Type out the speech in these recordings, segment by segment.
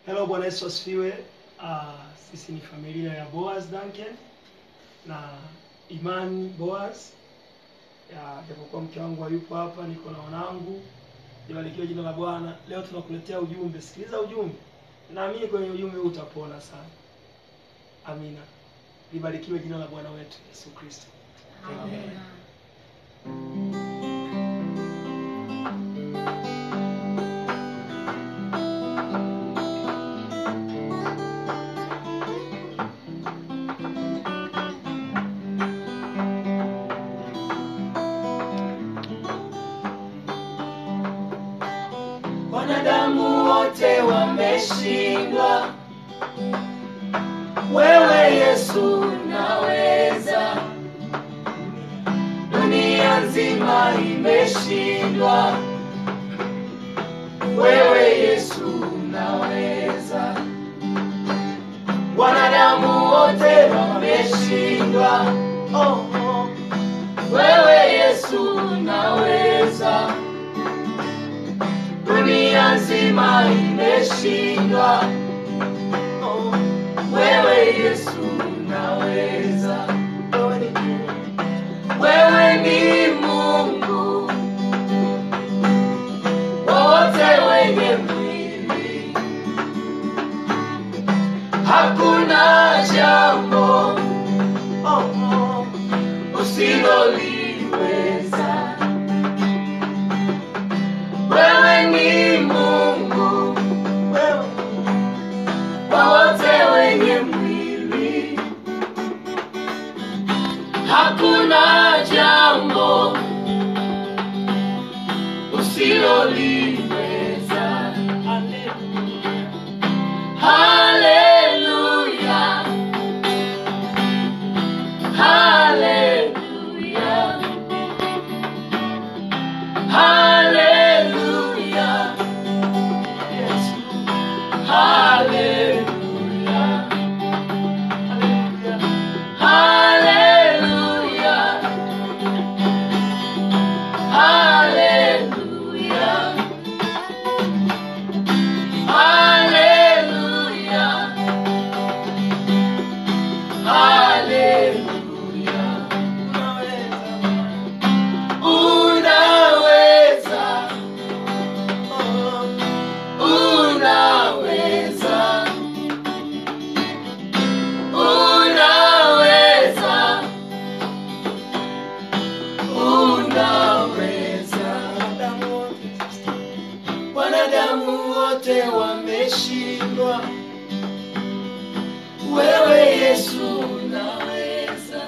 Hello, Bwana Yesu asifiwe. Sisi ni familia ya Boaz Duncan na Imani Boaz. Japokuwa mke wangu hayupo hapa, niko na wanangu. Libarikiwe jina la Bwana. Leo tunakuletea ujumbe. Sikiliza ujumbe. Naamini kwenye ujumbe utapona sana. Amina. Libarikiwe jina la Bwana wetu Yesu Kristo. Amen. Wanadamu wote wameshindwa, wewe Yesu unaweza. Dunia nzima imeshindwa, wewe Yesu unaweza. Wanadamu wote wameshindwa, wewe Yesu unaweza. Dunia nzima imeshindwa, wewe Yesu unaweza. Wewe ni Mungu wa wote wenye mwili, hakuna jambo usiloliweza. Wewe ni Mungu wa wote wenye mwili, hakuna jambo usiloliweza. Haleluya, haleluya, haleluya, haleluya, haleluya, haleluya, haleluya, haleluya. Unaweza, unaweza, unaweza, unaweza. Wanadamu wote wameshindwa, wewe Yesu unaweza.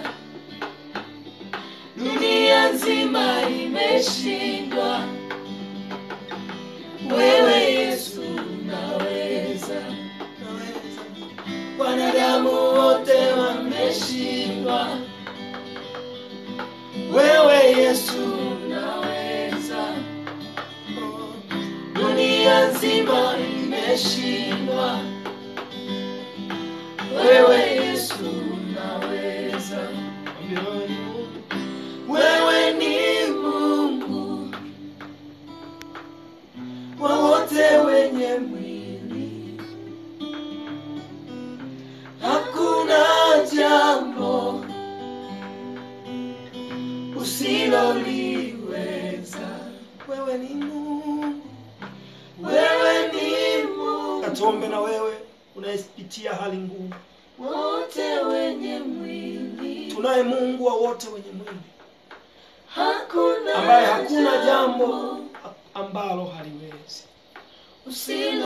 Dunia nzima imeshindwa, wewe Yesu unaweza. Wanadamu wote wameshindwa, wewe Yesu unaweza. Dunia nzima imeshindwa, wewe Yesu unaweza. Wewe ni Mungu wa wote wenye mwili, hakuna jambo usiloliweza. Wewe ni Mungu, wewe ni Mungu. Katuombe na wewe unayepitia hali ngumu. Wote wenye mwili, Tunaye Mungu wa wote wenye mwili, hakuna ambaye hakuna jambo ambalo haliwezi.